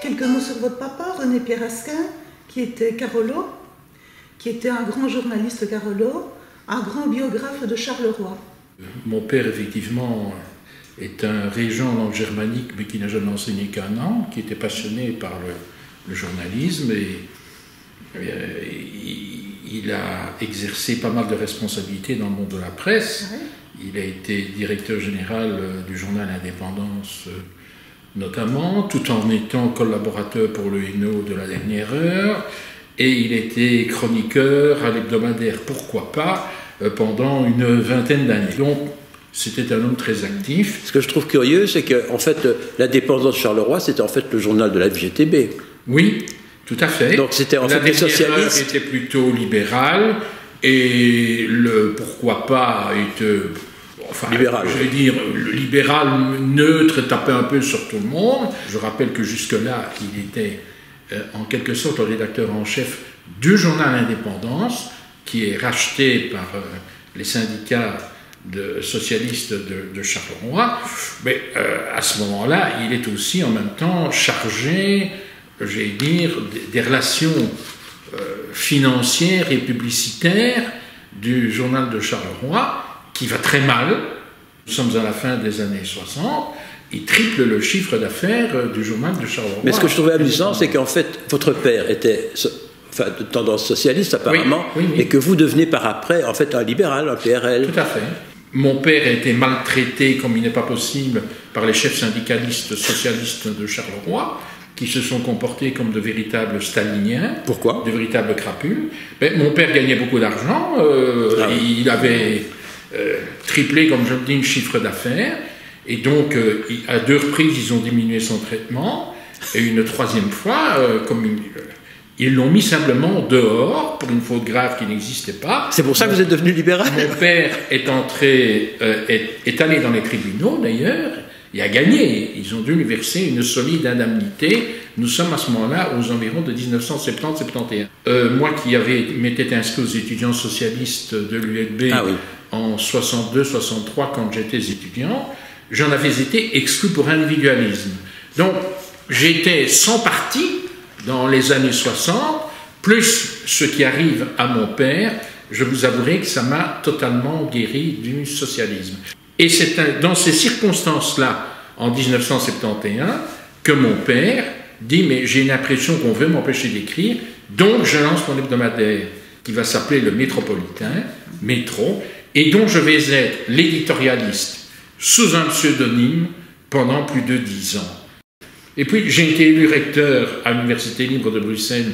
quelques mots sur votre papa, René Pierrasquin, qui était Carolo, qui était un grand journaliste Carolo, un grand biographe de Charleroi. Mon père, effectivement, est un régent en langue germanique, mais qui n'a jamais enseigné qu'un an, qui était passionné par le journalisme, et il a exercé pas mal de responsabilités dans le monde de la presse. Ouais. Il a été directeur général du journal Indépendance, notamment, tout en étant collaborateur pour le Hainaut de la dernière heure, et il était chroniqueur à l'hebdomadaire Pourquoi pas pendant une vingtaine d'années. Donc, c'était un homme très actif. Ce que je trouve curieux, c'est que en fait, l'Indépendance de Charleroi, c'était en fait le journal de la FGTB. Oui, tout à fait. Donc c'était en fait les socialistes. La dernière heure était plutôt libérale, et le Pourquoi pas était... Enfin, libéral. Je vais dire, le libéral neutre tapait un peu sur tout le monde. Je rappelle que jusque-là, il était en quelque sorte le rédacteur en chef du journal Indépendance, qui est racheté par les syndicats socialistes de Charleroi. Mais à ce moment-là, il est aussi en même temps chargé, j'allais dire, des relations financières et publicitaires du journal de Charleroi, qui va très mal. Nous sommes à la fin des années 60, il triple le chiffre d'affaires du journal de Charleroi. Mais ce que je trouvais amusant, c'est qu'en fait, votre père était de tendance socialiste apparemment, oui. et que vous devenez par après en fait un libéral, un PRL. Tout à fait. Mon père a été maltraité, comme il n'est pas possible, par les chefs syndicalistes socialistes de Charleroi, qui se sont comportés comme de véritables staliniens. Pourquoi ? De véritables crapules. Mais mon père gagnait beaucoup d'argent, il avait triplé, comme je le dis, le chiffre d'affaires, et donc à 2 reprises ils ont diminué son traitement, et une 3e fois, ils l'ont mis simplement dehors pour une faute grave qui n'existait pas. C'est pour ça que vous êtes devenu libéral. Mon père est allé dans les tribunaux d'ailleurs, et a gagné. Ils ont dû lui verser une solide indemnité. Nous sommes à ce moment-là aux environs de 1970-71. Moi qui m'étais inscrit aux étudiants socialistes de l'ULB en 62-63 quand j'étais étudiant, j'en avais été exclu pour individualisme. Donc j'étais sans parti dans les années 60, plus ce qui arrive à mon père, je vous avouerai que ça m'a totalement guéri du socialisme. Et c'est dans ces circonstances-là, en 1971, que mon père dit « mais j'ai l'impression qu'on veut m'empêcher d'écrire, donc je lance mon hebdomadaire qui va s'appeler le Métropolitain, Métro, et dont je vais être l'éditorialiste sous un pseudonyme pendant plus de 10 ans. » Et puis j'ai été élu recteur à l'Université libre de Bruxelles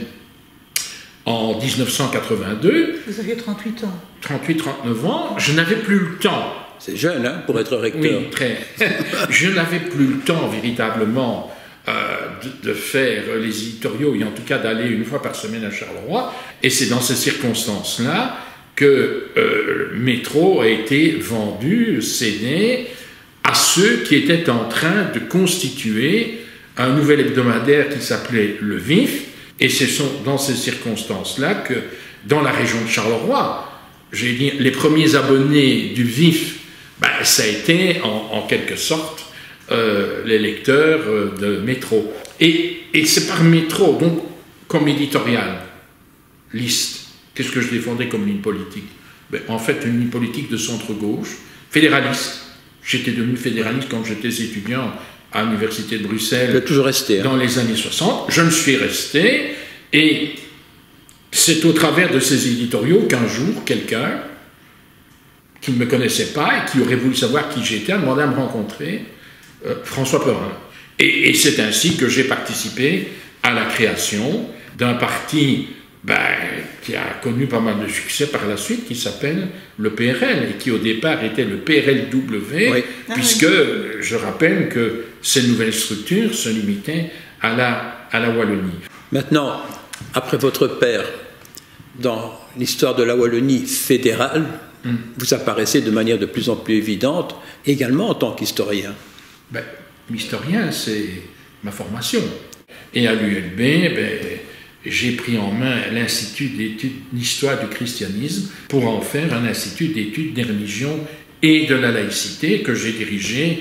en 1982. Vous aviez 38 ans. 38-39 ans, je n'avais plus le temps. C'est jeune, hein, pour être recteur. Oui, très. Je n'avais plus le temps, véritablement, de faire les éditoriaux, et en tout cas d'aller une fois par semaine à Charleroi. Et c'est dans ces circonstances-là que Métro a été vendu, cédé, à ceux qui étaient en train de constituer un nouvel hebdomadaire qui s'appelait Le Vif. Et ce sont dans ces circonstances-là que, dans la région de Charleroi, j'ai dit, les premiers abonnés du Vif, ça a été en quelque sorte les lecteurs de Métro. Et c'est par Métro, donc comme éditorial, liste. Qu'est-ce que je défendais comme ligne politique ? En fait, une ligne politique de centre-gauche, fédéraliste. J'étais devenu fédéraliste quand j'étais étudiant à l'Université de Bruxelles. Vous êtes toujours resté. Dans les années 60. Je me suis resté, et c'est au travers de ces éditoriaux qu'un jour, quelqu'un qui ne me connaissait pas et qui aurait voulu savoir qui j'étais a demandé à me rencontrer, François Perrin. Et c'est ainsi que j'ai participé à la création d'un parti qui a connu pas mal de succès par la suite, qui s'appelle le PRL, et qui au départ était le PRLW, puisque je rappelle que ces nouvelles structures se limitaient à la Wallonie. Maintenant, après votre père, dans l'histoire de la Wallonie fédérale, vous apparaissez de manière de plus en plus évidente, également en tant qu'historien. L'historien, c'est ma formation. Et à l'ULB, j'ai pris en main l'Institut d'études d'histoire du christianisme pour en faire un institut d'études des religions et de la laïcité que j'ai dirigé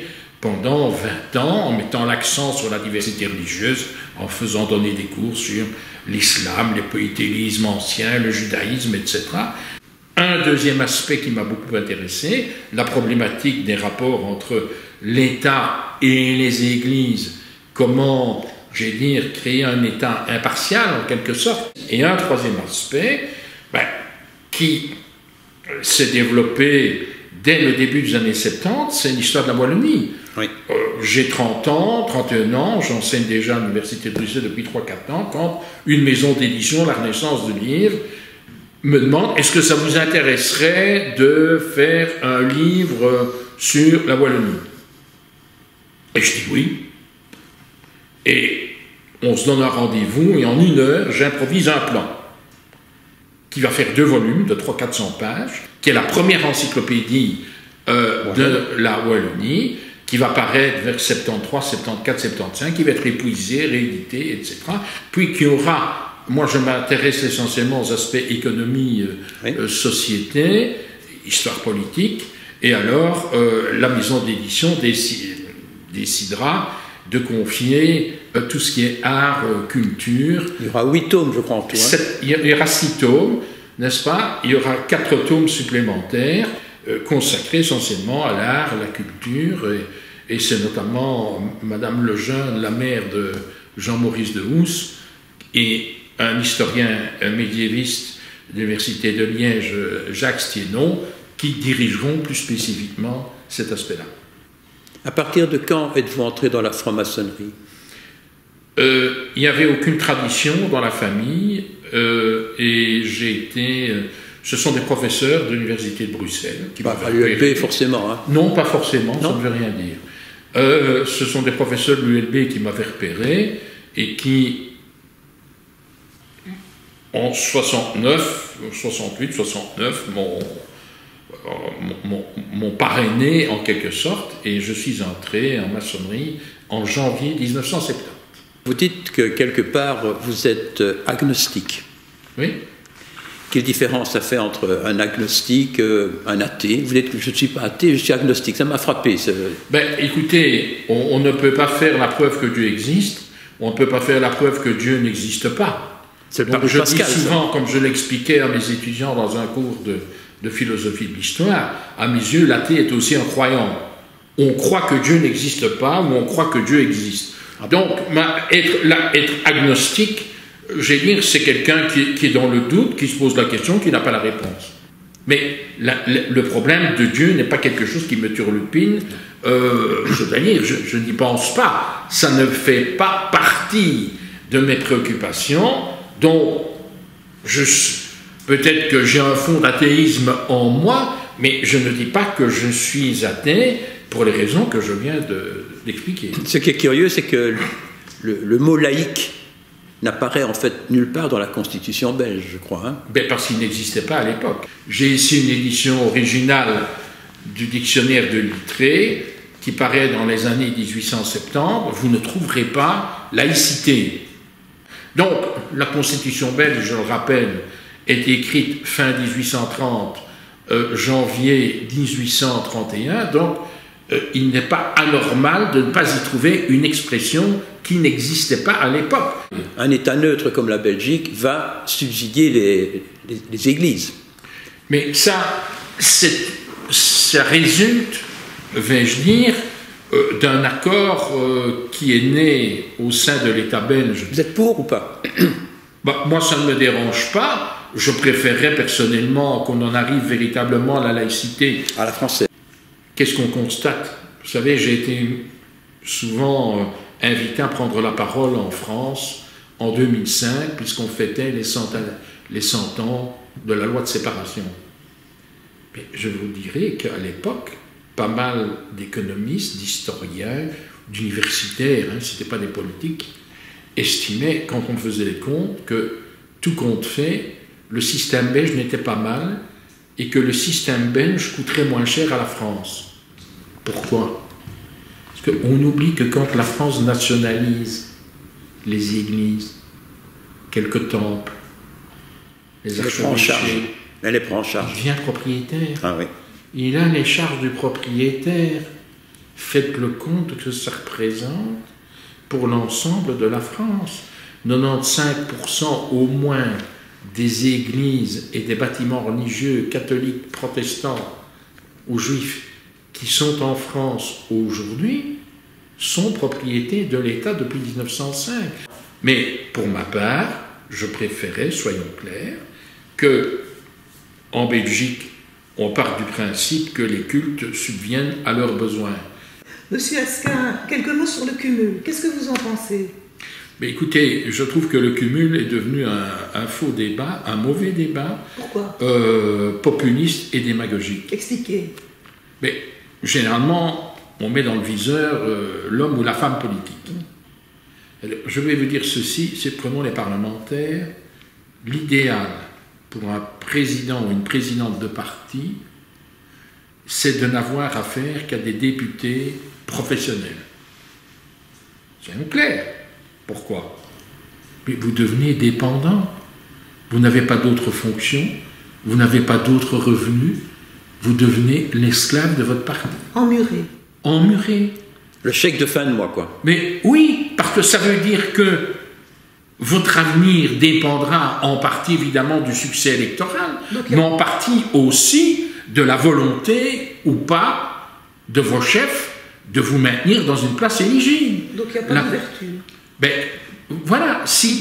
pendant 20 ans, en mettant l'accent sur la diversité religieuse, en faisant donner des cours sur l'islam, les polythéismes anciens, le judaïsme, etc. Un deuxième aspect qui m'a beaucoup intéressé, la problématique des rapports entre l'État et les églises, comment, j'ai dire, créer un État impartial en quelque sorte. Et un troisième aspect, qui s'est développé dès le début des années 70, c'est l'histoire de la Wallonie. Oui. J'ai 30 ans, 31 ans, j'enseigne déjà à l'Université de Bruxelles depuis 3-4 ans, quand une maison d'édition, la Renaissance du livre, me demande, est-ce que ça vous intéresserait de faire un livre sur la Wallonie? Et je dis oui. Et on se donne un rendez-vous, et en 1 heure, j'improvise un plan qui va faire 2 volumes de 300-400 pages, qui est la première encyclopédie de la Wallonie, qui va paraître vers 73, 74, 75, qui va être épuisé, réédité, etc. Puis qu'il y aura, moi je m'intéresse essentiellement aux aspects économie, société, histoire politique, et alors la maison d'édition décidera de confier tout ce qui est art, culture. Il y aura 8 tomes, je crois, en tout. Il y aura 6 tomes, n'est-ce pas? Il y aura 4 tomes supplémentaires consacrés essentiellement à l'art, à la culture, et c'est notamment Madame Lejeune, la mère de Jean-Maurice de Housse, et un historien médiéviste de l'Université de Liège, Jacques Stiénon, qui dirigeront plus spécifiquement cet aspect-là. À partir de quand êtes-vous entré dans la franc-maçonnerie? Il n'y avait aucune tradition dans la famille, et j'ai été... ce sont des professeurs de l'Université de Bruxelles. Qui à l'ULB, forcément. Hein. Non, pas forcément, ça ne veut rien dire. Ce sont des professeurs de l'ULB qui m'avaient repéré, et qui, en 69, 68, 69, m'ont parrainé en quelque sorte, et je suis entré en maçonnerie en janvier 1970. Vous dites que quelque part vous êtes agnostique. Oui. Quelle différence ça fait entre un agnostique, un athée? Vous dites que je ne suis pas athée, je suis agnostique. Ça m'a frappé. Écoutez, on ne peut pas faire la preuve que Dieu existe, on ne peut pas faire la preuve que Dieu n'existe pas. Donc, je dis souvent, comme je l'expliquais à mes étudiants dans un cours de philosophie de l'histoire, à mes yeux, l'athée est aussi un croyant. On croit que Dieu n'existe pas, ou on croit que Dieu existe. Donc, être agnostique, je vais dire, c'est quelqu'un qui est dans le doute, qui se pose la question, qui n'a pas la réponse. Mais le problème de Dieu n'est pas quelque chose qui me turlupine. Je dois dire, je n'y pense pas. Ça ne fait pas partie de mes préoccupations, dont peut-être que j'ai un fond d'athéisme en moi, mais je ne dis pas que je suis athée pour les raisons que je viens d'expliquer. Ce qui est curieux, c'est que le mot laïque n'apparaît en fait nulle part dans la Constitution belge, je crois. Hein. Parce qu'il n'existait pas à l'époque. J'ai ici une édition originale du dictionnaire de Littré qui paraît dans les années 1870. Vous ne trouverez pas laïcité. Donc, la Constitution belge, je le rappelle, est écrite fin 1830, janvier 1831. Donc, il n'est pas anormal de ne pas y trouver une expression qui n'existait pas à l'époque. Un État neutre comme la Belgique va subsidier les églises. Mais ça résulte, vais-je dire, d'un accord qui est né au sein de l'État belge. Vous êtes pour ou pas? Moi, ça ne me dérange pas. Je préférerais personnellement qu'on en arrive véritablement à la laïcité. À la française. Qu'est-ce qu'on constate? Vous savez, j'ai été souvent invité à prendre la parole en France en 2005, puisqu'on fêtait les 100 ans de la loi de séparation. Mais je vous dirais qu'à l'époque, pas mal d'économistes, d'historiens, d'universitaires, ce n'étaient pas des politiques, estimaient, quand on faisait les comptes, que tout compte fait, le système belge n'était pas mal, et que le système belge coûterait moins cher à la France. Pourquoi? Parce qu'on oublie que quand la France nationalise les églises, quelques temples, les archevêchés, elle les prend en charge. Il devient propriétaire. Ah oui. Il a les charges du propriétaire. faites le compte que ça représente pour l'ensemble de la France. 95% au moins des églises et des bâtiments religieux catholiques, protestants ou juifs qui sont en France aujourd'hui sont propriété de l'État depuis 1905. Mais pour ma part, je préférais, soyons clairs, que en Belgique, on part du principe que les cultes subviennent à leurs besoins. Monsieur Asquin, quelques mots sur le cumul. Qu'est-ce que vous en pensez? Mais écoutez, je trouve que le cumul est devenu un faux débat, un mauvais débat. Pourquoi? Populiste et démagogique. Expliquez. Mais généralement, on met dans le viseur l'homme ou la femme politique. Alors, je vais vous dire ceci, c'est prenons les parlementaires, l'idéal pour un président ou une présidente de parti, c'est de n'avoir affaire qu'à des députés professionnels. Soyons clairs. Pourquoi? Mais vous devenez dépendant. Vous n'avez pas d'autres fonctions, vous n'avez pas d'autres revenus, vous devenez l'esclave de votre parti. Emmuré. Emmuré. Le chèque de fin de mois, quoi. Mais oui, parce que ça veut dire que votre avenir dépendra en partie évidemment du succès électoral, mais en partie aussi de la volonté ou pas de vos chefs de vous maintenir dans une place éligible. Donc il n'y a pas d'ouverture. Ben, voilà,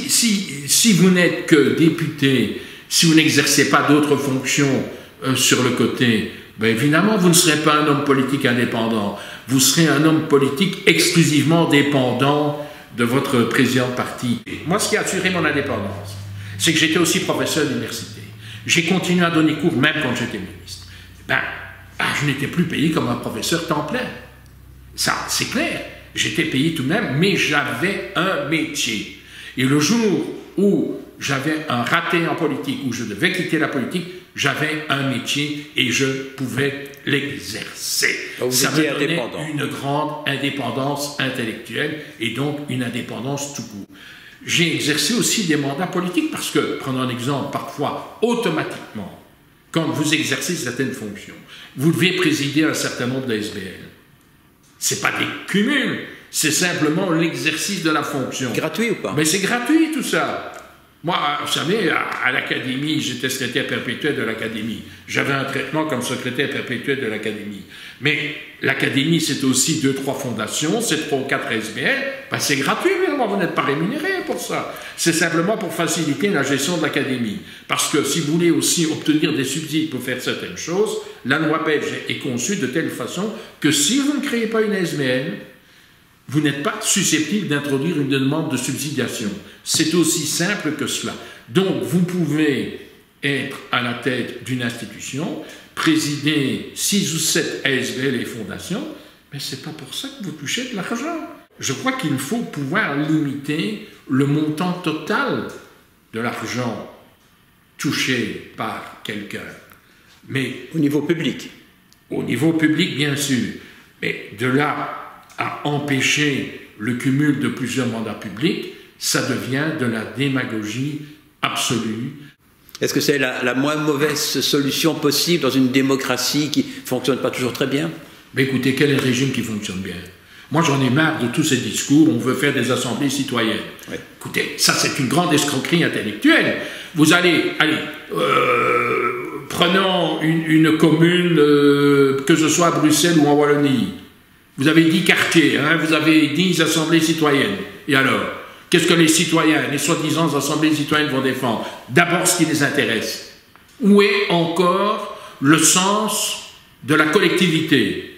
si vous n'êtes que député, si vous n'exercez pas d'autres fonctions sur le côté, ben évidemment, vous ne serez pas un homme politique indépendant. Vous serez un homme politique exclusivement dépendant de votre président de parti. Moi, ce qui a assuré mon indépendance, c'est que j'étais aussi professeur d'université. J'ai continué à donner cours même quand j'étais ministre. Ben, je n'étais plus payé comme un professeur temps plein. Ça, c'est clair. J'étais payé tout de même, mais j'avais un métier. Et le jour où j'avais un raté en politique, où je devais quitter la politique, j'avais un métier et je pouvais l'exercer. Ça me donnait une grande indépendance intellectuelle et donc une indépendance tout court. J'ai exercé aussi des mandats politiques parce que, prenons un exemple, parfois, automatiquement, quand vous exercez certaines fonctions, vous devez présider un certain nombre d'ASBL. Ce n'est pas des cumuls, c'est simplement l'exercice de la fonction. Gratuit ou pas? Mais c'est gratuit tout ça. Moi, vous savez, à l'académie, j'étais secrétaire perpétuel de l'académie. J'avais un traitement comme secrétaire perpétuel de l'académie. Mais l'académie, c'est aussi 2-3 fondations, c'est 3 ou 4 SBL. Ben, c'est gratuit, évidemment, vous n'êtes pas rémunéré pour ça. C'est simplement pour faciliter la gestion de l'académie. Parce que si vous voulez aussi obtenir des subsides pour faire certaines choses, la loi belge est conçue de telle façon que si vous ne créez pas une SBL, vous n'êtes pas susceptible d'introduire une demande de subsidiation. C'est aussi simple que cela. Donc, vous pouvez être à la tête d'une institution, présider 6 ou 7 ASBL et fondations, mais ce n'est pas pour ça que vous touchez de l'argent. Je crois qu'il faut pouvoir limiter le montant total de l'argent touché par quelqu'un. Mais au niveau public. Au niveau public, bien sûr. Mais de là à empêcher le cumul de plusieurs mandats publics, ça devient de la démagogie absolue. Est-ce que c'est la moins mauvaise solution possible dans une démocratie qui ne fonctionne pas toujours très bien? Mais écoutez, quel est le régime qui fonctionne bien? Moi, j'en ai marre de tous ces discours, on veut faire des assemblées citoyennes. Oui. Écoutez, ça c'est une grande escroquerie intellectuelle. Vous allez, prenons une commune, que ce soit à Bruxelles ou en Wallonie. Vous avez 10 quartiers, hein, vous avez 10 assemblées citoyennes. Et alors, qu'est-ce que les citoyens, les soi-disant assemblées citoyennes vont défendre? D'abord ce qui les intéresse. Où est encore le sens de la collectivité?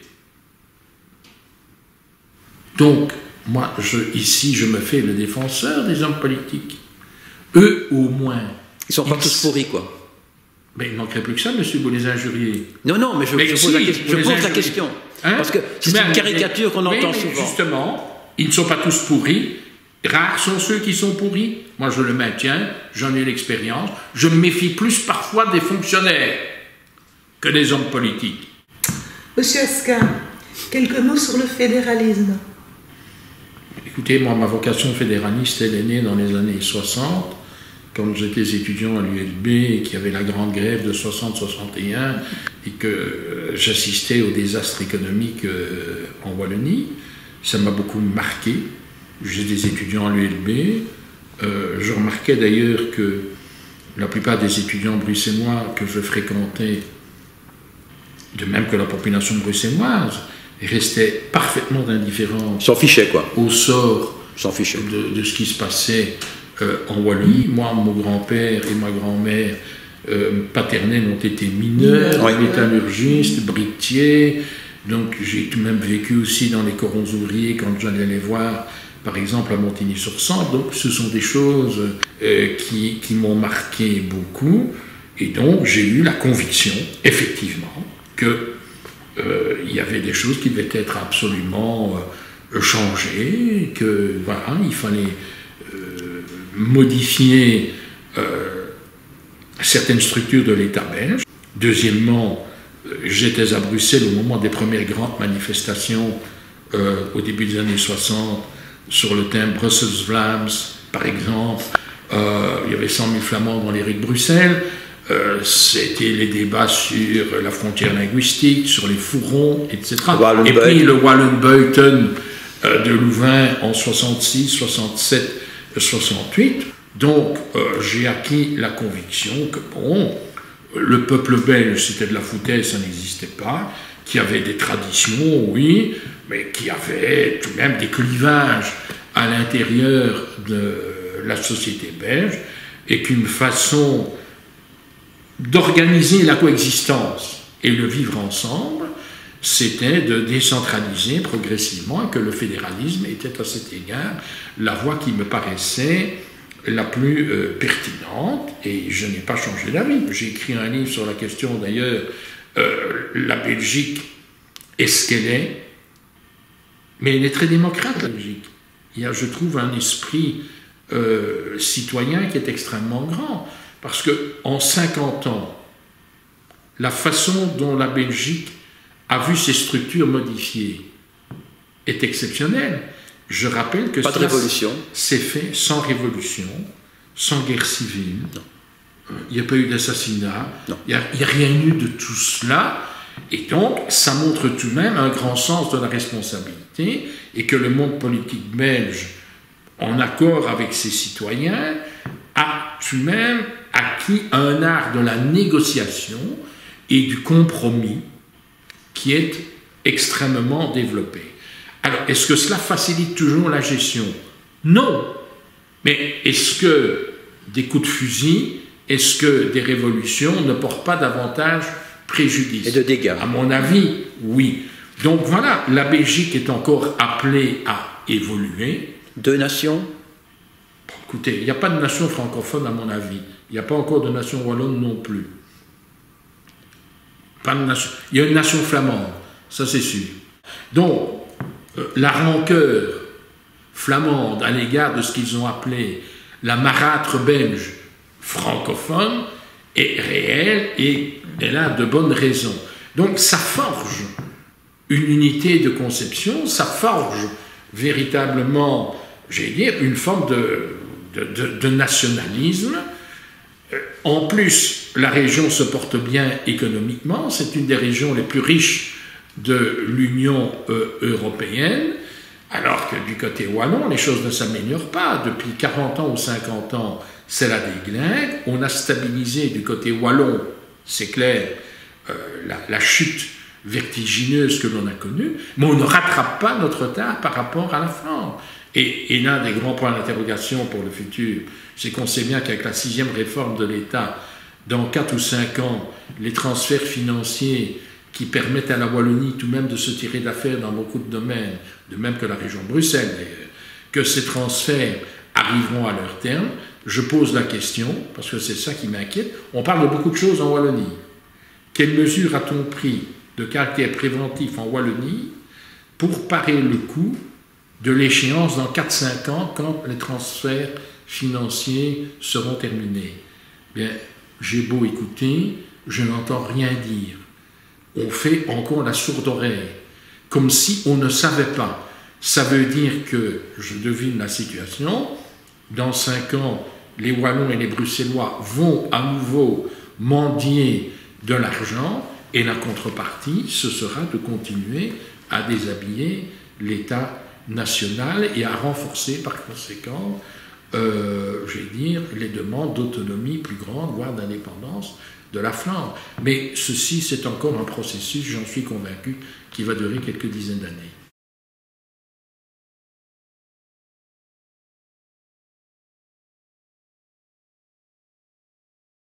Donc, moi, ici, je me fais le défenseur des hommes politiques. Eux, au moins. Ils ne sont pas tous pourris, quoi. Mais il ne manquerait plus que ça, monsieur, vous les injuriez. Non, mais je pose la question. Hein? Parce que c'est une caricature qu'on entend souvent. Justement, ils ne sont pas tous pourris. Rares sont ceux qui sont pourris. Moi, je le maintiens, j'en ai l'expérience. Je me méfie plus parfois des fonctionnaires que des hommes politiques. Monsieur Asquin, quelques mots sur le fédéralisme. Écoutez, moi, ma vocation fédéraliste, elle est née dans les années 60, quand j'étais étudiant à l'ULB et qu'il y avait la grande grève de 60-61 et que j'assistais au désastre économique en Wallonie. Ça m'a beaucoup marqué. J'ai des étudiants à l'ULB. Je remarquais d'ailleurs que la plupart des étudiants bruxellois que je fréquentais, de même que la population bruxelloise, restaient parfaitement indifférents au sort de ce qui se passait en Wallonie. Moi, mon grand-père et ma grand-mère paternels ont été mineurs, métallurgistes, briquetiers. Donc j'ai tout de même vécu aussi dans les corons ouvriers quand j'allais les voir, par exemple à Montigny-sur-Sambre. Donc ce sont des choses qui m'ont marqué beaucoup. Et donc j'ai eu la conviction, effectivement, qu'il y avait des choses qui devaient être absolument changées, que voilà, il fallait modifier certaines structures de l'État belge. Deuxièmement, j'étais à Bruxelles au moment des premières grandes manifestations au début des années 60 sur le thème Brussels Vlaams, par exemple. Il y avait 100 000 Flamands dans les rues de Bruxelles. C'était les débats sur la frontière linguistique, sur les fourrons, etc. Et puis le Wallenbuiten de Louvain en 66, 67, 68. Donc j'ai acquis la conviction que bon, le peuple belge c'était de la foutaise, ça n'existait pas, qu'il y avait des traditions, oui, mais qu'il y avait tout de même des clivages à l'intérieur de la société belge et qu'une façon d'organiser la coexistence et le vivre ensemble, c'était de décentraliser progressivement et que le fédéralisme était à cet égard la voie qui me paraissait la plus pertinente, et je n'ai pas changé d'avis. J'ai écrit un livre sur la question d'ailleurs, la Belgique, est-ce qu'elle est? Mais elle est très démocrate, la Belgique. Il y a, je trouve, un esprit citoyen qui est extrêmement grand, parce qu'en 50 ans, la façon dont la Belgique a vu ses structures modifiées est exceptionnelle. Je rappelle que cela s'est fait sans révolution, sans guerre civile. Il n'y a pas eu d'assassinat, il n'y a rien eu de tout cela. Et donc, ça montre tout de même un grand sens de la responsabilité et que le monde politique belge, en accord avec ses citoyens, a tout de même acquis un art de la négociation et du compromis qui est extrêmement développé. Alors, est-ce que cela facilite toujours la gestion? Non. Mais est-ce que des coups de fusil, est-ce que des révolutions ne portent pas davantage préjudice? Et de dégâts? À mon avis, oui. Donc voilà, la Belgique est encore appelée à évoluer. Deux nations? Écoutez, il n'y a pas de nation francophone à mon avis. Il n'y a pas encore de nation wallonne non plus. Pas de nation. Il y a une nation flamande, ça c'est sûr. Donc, la rancœur flamande à l'égard de ce qu'ils ont appelé la marâtre belge francophone est réelle et elle a de bonnes raisons. Donc ça forge une unité de conception, ça forge véritablement, j'allais dire, une forme de nationalisme. En plus, la région se porte bien économiquement, c'est une des régions les plus riches de l'Union européenne, alors que du côté wallon, les choses ne s'améliorent pas. Depuis 40 ans ou 50 ans, c'est la déglingue. On a stabilisé du côté wallon, c'est clair, la chute vertigineuse que l'on a connue, mais on ne rattrape pas notre retard par rapport à la Flandre. Et l'un des grands points d'interrogation pour le futur, c'est qu'on sait bien qu'avec la 6e réforme de l'État, dans 4 ou 5 ans, les transferts financiers qui permettent à la Wallonie tout de même de se tirer d'affaire dans beaucoup de domaines, de même que la région de Bruxelles d'ailleurs, que ces transferts arriveront à leur terme. Je pose la question, parce que c'est ça qui m'inquiète. On parle de beaucoup de choses en Wallonie. Quelles mesures a-t-on pris de caractère préventif en Wallonie pour parer le coup de l'échéance dans 4-5 ans quand les transferts financiers seront terminés? Bien, j'ai beau écouter, je n'entends rien dire. On fait encore la sourde oreille, comme si on ne savait pas. Ça veut dire que, je devine la situation, dans 5 ans, les Wallons et les Bruxellois vont à nouveau mendier de l'argent, et la contrepartie, ce sera de continuer à déshabiller l'État national et à renforcer par conséquent, les demandes d'autonomie plus grande, voire d'indépendance de la Flandre. Mais ceci, c'est encore un processus, j'en suis convaincu, qui va durer quelques dizaines d'années.